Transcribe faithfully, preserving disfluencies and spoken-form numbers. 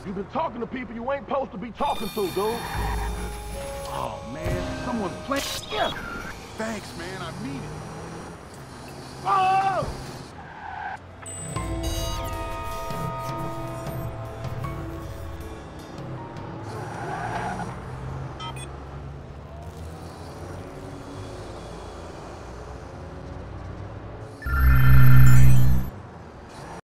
You've been talking to people you ain't supposed to be talking to, dude. Oh, man, someone's playing. Yeah. Thanks, man, I mean it. Oh!